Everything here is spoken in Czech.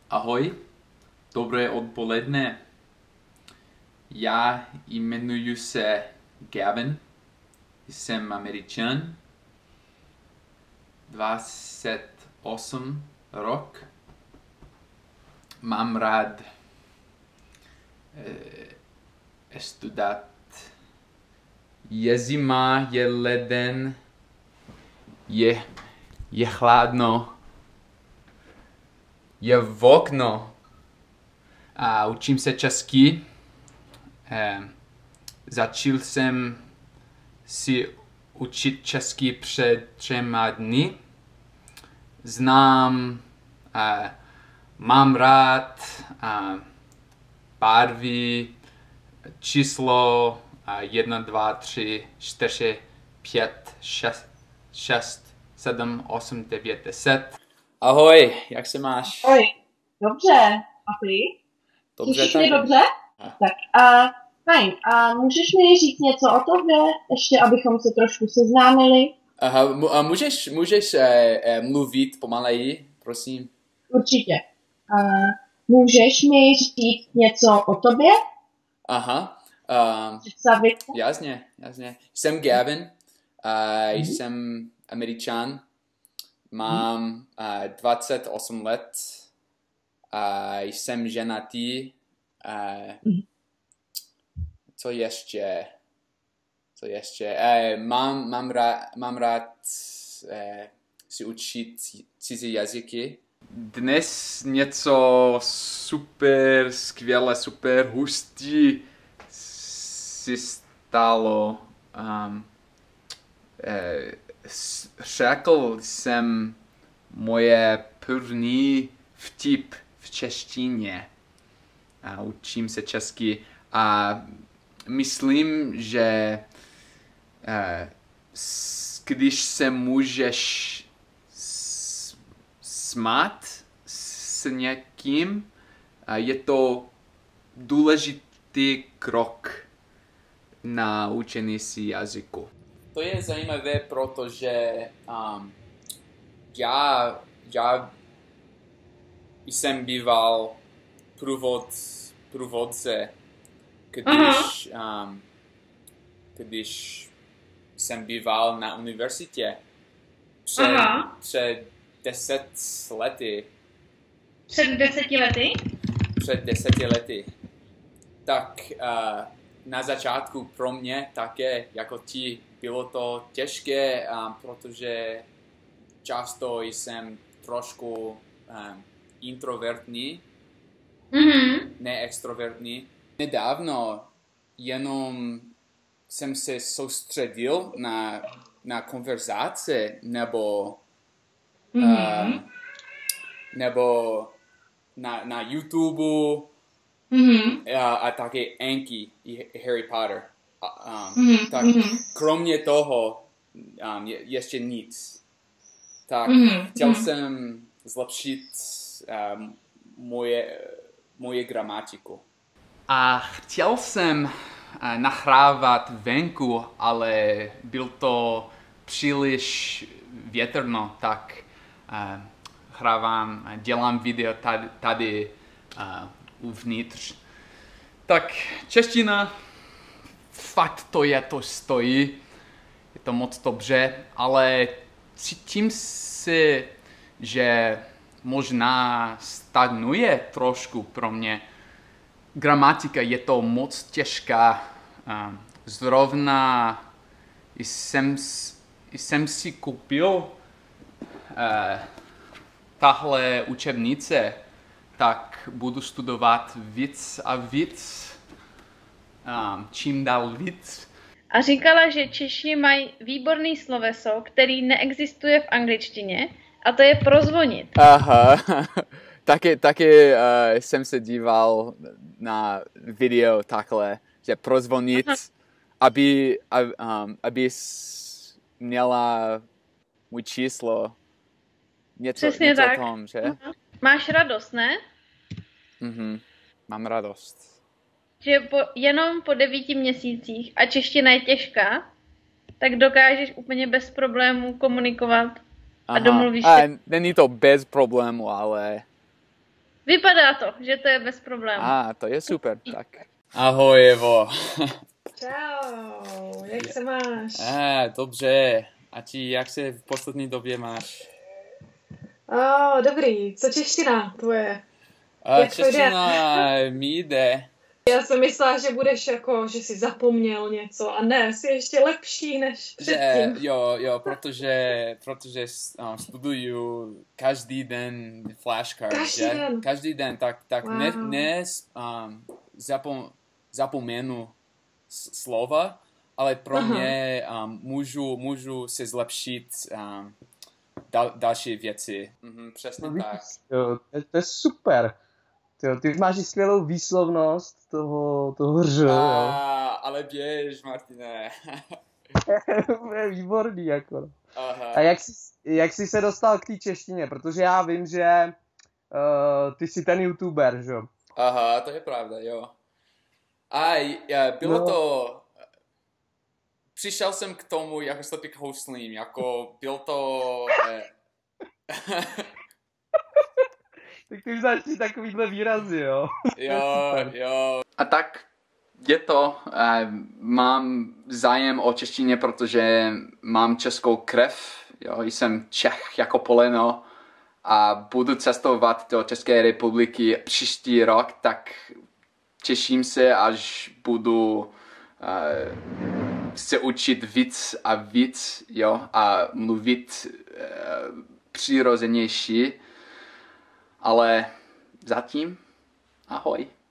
Ahoj, dobré odpoledne. Já jmenuji se Gavin, jsem Američan, 28 rok. Mám rád studovat. Je zima, je leden, je chladno, je v okno a učím se česky. Začal jsem si učit česky před 3 dny. Znám, mám rád barvy, číslo 1, 2, 3, 4, 5, 6, 7, 8, 9, 10. Ahoj, jak se máš? Ahoj, dobře. A ty? Dobře, Slyšíš mě dobře? Tak a fajn. A můžeš mi říct něco o tobě, ještě abychom se trošku seznámili? Aha, můžeš mluvit pomaleji, prosím? Určitě. Můžeš mi říct něco o tobě? Aha. Představit se? Jasně. Jsem Gavin, jsem Američan, mám 28 let, jsem ženatý. Co ještě? Mám rád si učit cizí jazyky. Dnes něco super skvělé, super hustý si stalo. Řekl jsem moje první vtip v češtině. Učím se česky a myslím, že když se můžeš smát s někým, je to důležitý krok na učení si jazyku. To je zajímavé, protože já jsem býval průvodce, když jsem býval na univerzitě před 10 lety. Před 10 lety? Před 10 lety. Tak na začátku pro mě také, jako ti, bylo to těžké, protože často jsem trošku introvertní, ne extrovertní. Nedávno jenom jsem se soustředil na konverzace nebo na YouTube a také Anki i Harry Potter. Tak kromě toho ještě nic. Tak chtěl jsem zlepšit moje gramatiku. A chtěl jsem nahrávat venku, ale byl to příliš větrno, tak dělám video tady uvnitř. Tak čeština, fakt to stojí, je to moc dobře, ale cítím si, že možná stagnuje trošku pro mě. Gramatika je to moc těžká. Zrovna jsem si koupil tahle učebnice, tak budu studovat víc a víc, čím dál víc. A říkala, že Češi mají výborný sloveso, který neexistuje v angličtině, a to je prozvonit. Aha, taky jsem se díval na video takhle, že prozvonit, aby měla můj číslo. Něco tak. Tom, že? Máš radost, ne? Mám radost. Že jenom po 9 měsících a čeština je těžká, tak dokážeš úplně bez problémů komunikovat a domluvíš se. Není to bez problému, ale Vypadá to, že to je bez problémů. To je super, tak. Ahoj, Evo. Čau, jak se máš? Dobře. A ti, jak se v poslední době máš? Dobrý, co čeština tvoje? Jak to jde? Čeština mi jde. Já jsem myslela, že budeš jako, že jsi zapomněl něco a ne, jsi ještě lepší než předtím. Jo, protože studuju každý den flashcards, každý den, tak wow. Zapomenu slova, ale pro mě můžu se zlepšit další věci. Přesně tak. Jo, to je super. Ty máš i skvělou výslovnost toho ř, jo. Ale běž, Martine. To je výborný, jako. Aha. A jak jsi se dostal k té češtině? Protože já vím, že ty jsi ten youtuber, že jo? Aha, to je pravda, jo. Bylo to... Přišel jsem k tomu jako slepý houslím, jako byl to... Tak ty vznáš takovýhle výrazy, jo? Jo. A tak je to, mám zájem o češtině, protože mám českou krev, jo, jsem Čech jako poleno a budu cestovat do České republiky příští rok, tak těším se, až budu se učit víc a víc, jo, a mluvit přirozenější, ale zatím ahoj.